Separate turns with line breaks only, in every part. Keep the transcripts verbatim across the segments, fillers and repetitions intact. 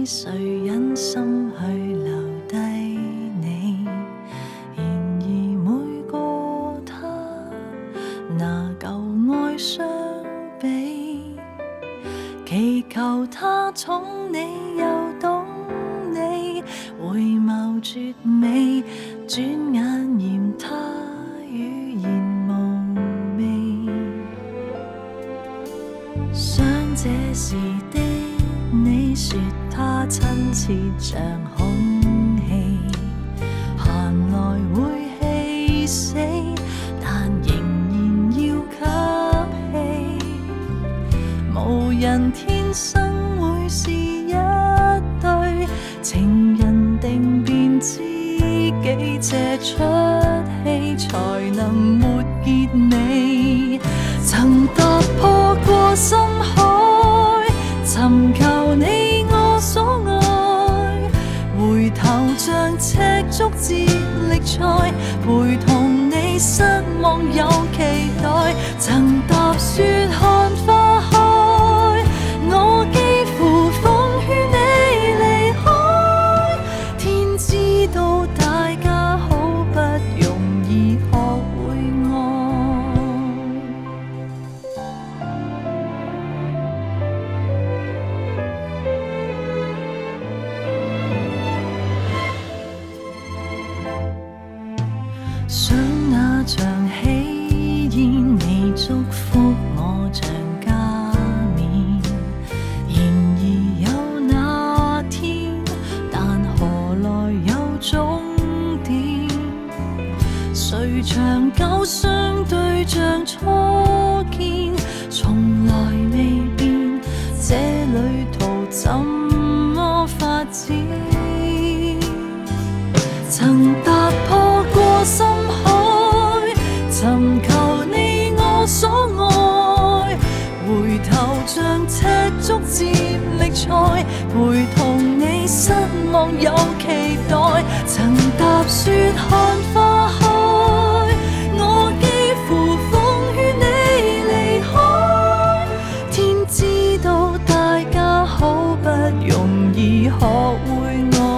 谁忍心去留低你？然而每個他拿舊愛相比，祈求他寵你又懂你，回眸絕美，轉眼嫌他語言無味。想這時的你說他親切像空氣，閒來會氣死，但仍然要吸氣。無人天生會是一對情人，定變知己，借出戲才能沒結尾。曾踏破過深海，尋求你我所愛，回頭像赤足接力賽，陪同你失望有期待。曾踏雪看花開，我幾乎奉勸你離開。天知道大家好不容易學會愛。想那場喜宴，你祝福我像加冕。然而有那天，但何來有終點？誰長久相對像初見，從來未變，這旅途怎麼發展？曾踏破過深海，尋求你我所愛，回頭像赤足接力賽，陪同你失望有期待。曾踏雪看花開，我幾乎奉勸你離開。天知道大家好不容易學會愛。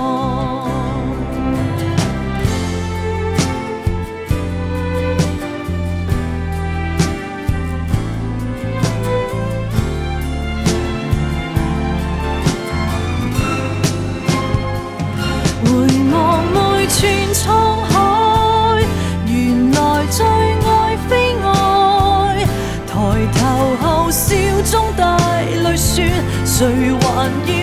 回望每串滄海，原來最愛非愛。抬頭後笑中帶淚說，誰還要